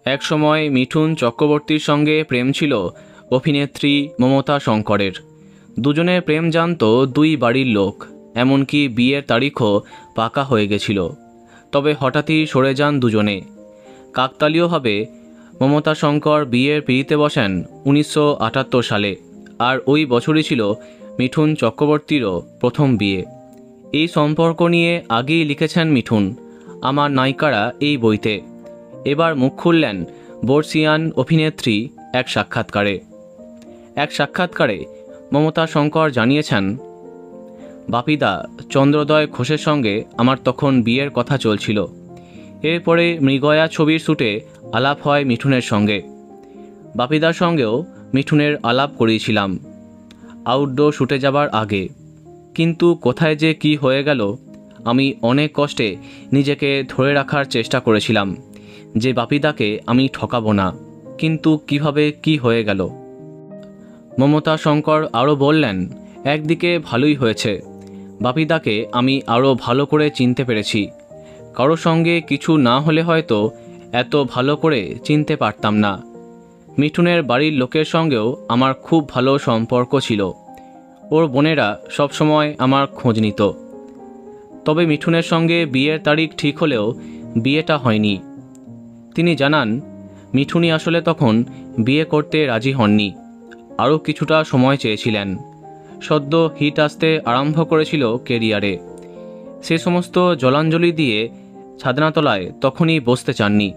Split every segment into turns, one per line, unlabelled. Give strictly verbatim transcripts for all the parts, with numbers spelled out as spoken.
একসময় মিঠুন চক্রবর্তীর সঙ্গে প্রেম ছিল অভিনেত্রী মমতা শঙ্করের। দুজনের প্রেম জানত দুই বাড়ির লোক, এমনকি বিয়ের তারিখও পাকা হয়ে গেছিল। তবে হঠাৎই সরে যান দুজনে। কাকতালীয়ভাবে মমতা শঙ্কর বিয়ের পিঁড়িতে বসেন উনিশশো আটাত্তর সালে, আর ওই বছরই ছিল মিঠুন চক্রবর্তীরও প্রথম বিয়ে। এই সম্পর্ক নিয়ে আগেই লিখেছেন মিঠুন আমার নায়িকারা এই বইতে। এবার মুখ খুললেন বর্ষিয়ান অভিনেত্রী এক সাক্ষাৎকারে। এক সাক্ষাৎকারে মমতা শঙ্কর জানিয়েছেন, বাপিদা চন্দ্রোদয় ঘোষের সঙ্গে আমার তখন বিয়ের কথা চলছিল। এরপরে মৃগয়া ছবির শ্যুটে আলাপ হয় মিঠুনের সঙ্গে। বাপিদার সঙ্গেও মিঠুনের আলাপ করিয়েছিলাম আউটডোর শ্যুটে যাবার আগে। কিন্তু কোথায় যে কি হয়ে গেল, আমি অনেক কষ্টে নিজেকে ধরে রাখার চেষ্টা করেছিলাম যে বাপিদাকে আমি ঠকাবো না, কিন্তু কিভাবে কি হয়ে গেল। মমতা শঙ্কর আরও বললেন, একদিকে ভালোই হয়েছে, বাপিদাকে আমি আরও ভালো করে চিনতে পেরেছি। কারো সঙ্গে কিছু না হলে হয়তো এত ভালো করে চিনতে পারতাম না। মিঠুনের বাড়ির লোকের সঙ্গেও আমার খুব ভালো সম্পর্ক ছিল। ওর বোনেরা সবসময় আমার খোঁজ নিত। তবে মিঠুনের সঙ্গে বিয়ের তারিখ ঠিক হলেও বিয়েটা হয়নি। তিনি জানান, মিঠুনি আসলে তখন বিয়ে করতে রাজি হননি, আরও কিছুটা সময় চেয়েছিলেন। সদ্য হিট আসতে আরম্ভ করেছিল কেরিয়ারে। সে সমস্ত জলাঞ্জলি দিয়ে ছাদনাতলায় তখনই বসতে চাননি।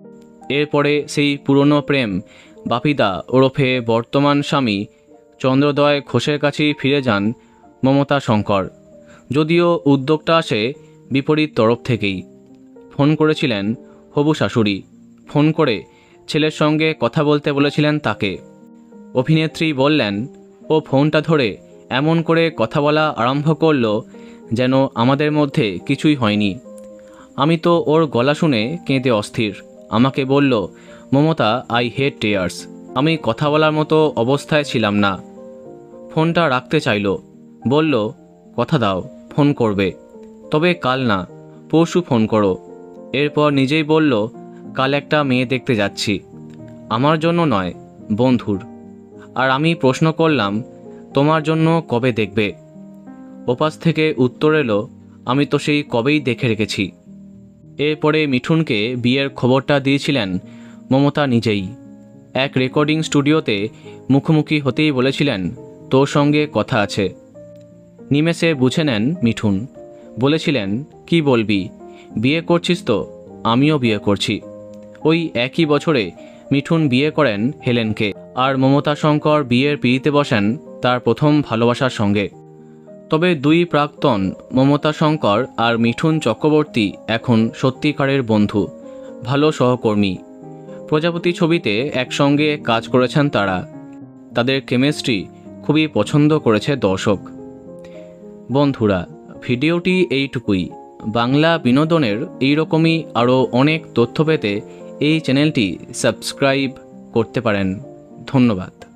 এরপরে সেই পুরনো প্রেম বাপিদা ওরফে বর্তমান স্বামী চন্দ্রোদয় ঘোষের কাছেই ফিরে যান মমতা শঙ্কর। যদিও উদ্যোগটা আসে বিপরীত তরফ থেকেই। ফোন করেছিলেন হবু শাশুড়ি, ফোন করে ছেলের সঙ্গে কথা বলতে বলেছিলেন তাকে। অভিনেত্রী বললেন, ও ফোনটা ধরে এমন করে কথা বলা আরম্ভ করল যেন আমাদের মধ্যে কিছুই হয়নি। আমি তো ওর গলা শুনে কেঁদে অস্থির। আমাকে বলল, মমতা আই হেট টিয়ার্স। আমি কথা বলার মতো অবস্থায় ছিলাম না। ফোনটা রাখতে চাইল, বলল, কথা দাও, ফোন করবে, তবে কাল না, পরশু ফোন করো। এরপর নিজেই বলল, কাল একটা মেয়ে দেখতে যাচ্ছি, আমার জন্য নয়, বন্ধুর। আর আমি প্রশ্ন করলাম, তোমার জন্য কবে দেখবে? ওপাশ থেকে উত্তর এলো, আমি তো সেই কবেই দেখে রেখেছি। এরপরে মিঠুনকে বিয়ের খবরটা দিয়েছিলেন মমতা নিজেই। এক রেকর্ডিং স্টুডিওতে মুখোমুখি হতেই বলেছিলেন, তোর সঙ্গে কথা আছে। নিমেষে বুঝে নেন মিঠুন। বলেছিলেন, কি বলবি, বিয়ে করছিস তো? আমিও বিয়ে করছি। ওই একই বছরে মিঠুন বিয়ে করেন হেলেনকে, আর মমতা শঙ্কর বিয়ের পিঁড়িতে বসেন তার প্রথম ভালোবাসার সঙ্গে। তবে দুই প্রাক্তন মমতা শঙ্কর আর মিঠুন চক্রবর্তী এখন সত্যিকারের বন্ধু, ভালো সহকর্মী। প্রজাপতি ছবিতে একসঙ্গে কাজ করেছেন তারা। তাদের কেমিস্ট্রি খুবই পছন্দ করেছে দর্শক। বন্ধুরা, ভিডিওটি এইটুকুই। বাংলা বিনোদনের এইরকমই আরও অনেক তথ্য পেতে এই চ্যানেলটি সাবস্ক্রাইব করতে পারেন। ধন্যবাদ।